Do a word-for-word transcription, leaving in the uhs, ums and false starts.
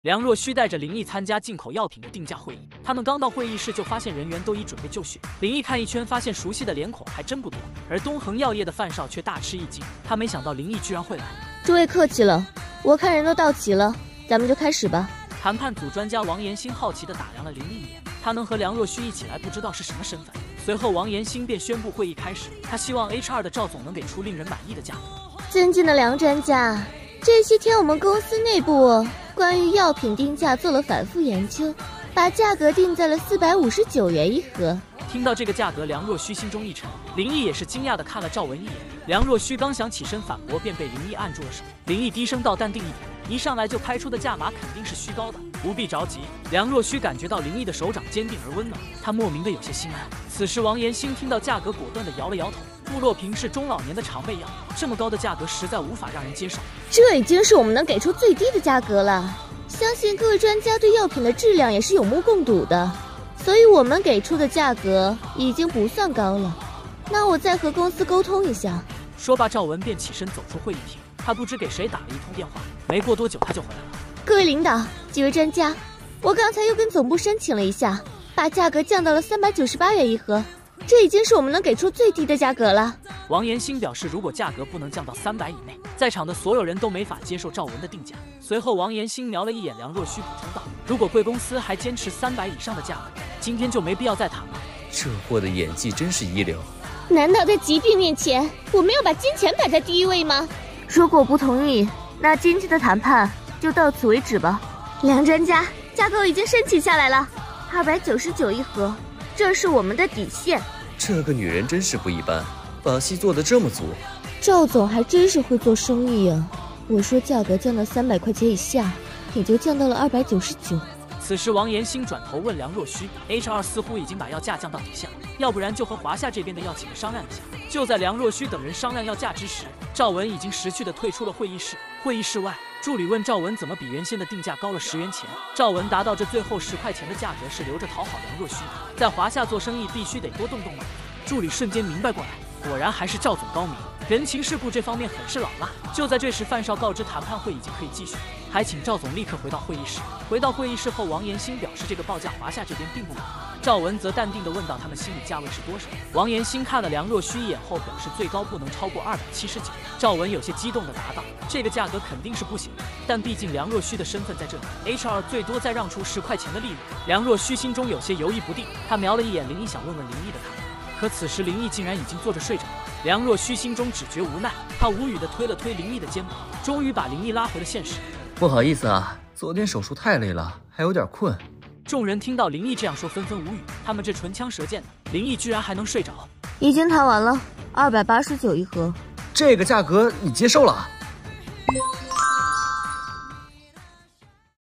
梁若虚带着林毅参加进口药品的定价会议，他们刚到会议室就发现人员都已准备就绪。林毅看一圈，发现熟悉的脸孔还真不多，而东恒药业的范少却大吃一惊，他没想到林毅居然会来。 诸位客气了，我看人都到齐了，咱们就开始吧。 谈判组专家王延兴好奇地打量了林毅一眼，他能和梁若虚一起来，不知道是什么身份。随后王延兴便宣布会议开始，他希望 H 二 的赵总能给出令人满意的价格。 尊敬的梁专家，这些天我们公司内部关于药品定价做了反复研究，把价格定在了四百五十九元一盒。 听到这个价格，梁若虚心中一沉，林毅也是惊讶地看了赵文一眼。梁若虚刚想起身反驳，便被林毅按住了手。林毅低声道：“淡定一点，一上来就开出的价码肯定是虚高的，不必着急。”梁若虚感觉到林毅的手掌坚定而温暖，他莫名的有些心安。此时王延兴听到价格，果断地摇了摇头。布洛平是中老年的常备药，这么高的价格实在无法让人接受。 这已经是我们能给出最低的价格了，相信各位专家对药品的质量也是有目共睹的，所以我们给出的价格已经不算高了。那我再和公司沟通一下。 说罢，赵文便起身走出会议厅，他不知给谁打了一通电话。没过多久，他就回来了。 各位领导，几位专家，我刚才又跟总部申请了一下，把价格降到了三百九十八元一盒，这已经是我们能给出最低的价格了。 王延兴表示，如果价格不能降到三百以内，在场的所有人都没法接受赵文的定价。随后，王延兴瞄了一眼梁若虚，补充道：“如果贵公司还坚持三百以上的价格，今天就没必要再谈了。” 这货的演技真是一流。 难道在疾病面前，我们要把金钱摆在第一位吗？如果不同意，那今天的谈判就到此为止吧。梁专家，价格已经申请下来了，二百九十九一盒，这是我们的底线。 这个女人真是不一般，把戏做得这么足。 赵总还真是会做生意啊！我说价格降到三百块钱以下，也就降到了二百九十九。 此时，王延兴转头问梁若虚 ，H 二 似乎已经把药价降到底线了，要不然就和华夏这边的药企们商量一下。就在梁若虚等人商量要价之时，赵文已经识趣地退出了会议室。会议室外，助理问赵文怎么比原先的定价高了十元钱。赵文答道：“这最后十块钱的价格是留着讨好梁若虚的，在华夏做生意必须得多动动脑子。”助理瞬间明白过来，果然还是赵总高明，人情世故这方面很是老辣。就在这时，范少告知谈判会已经可以继续，还请赵总立刻回到会议室。回到会议室后，王延兴表示这个报价华夏这边并不满意。赵文则淡定地问道：“他们心里价位是多少？”王延兴看了梁若虚一眼后，表示最高不能超过二百七十九。赵文有些激动地答道：“这个价格肯定是不行的，但毕竟梁若虚的身份在这里 ，H 二 最多再让出十块钱的利润。”梁若虚心中有些犹豫不定，他瞄了一眼林毅，想问问林毅的看法。可此时林毅竟然已经坐着睡着了，梁若虚心中只觉无奈，他无语地推了推林毅的肩膀，终于把林毅拉回了现实。 不好意思啊，昨天手术太累了，还有点困。 众人听到林毅这样说，纷纷无语，他们这唇枪舌剑的，林毅居然还能睡着。 已经谈完了，二百八十九一盒， 这个价格你接受了？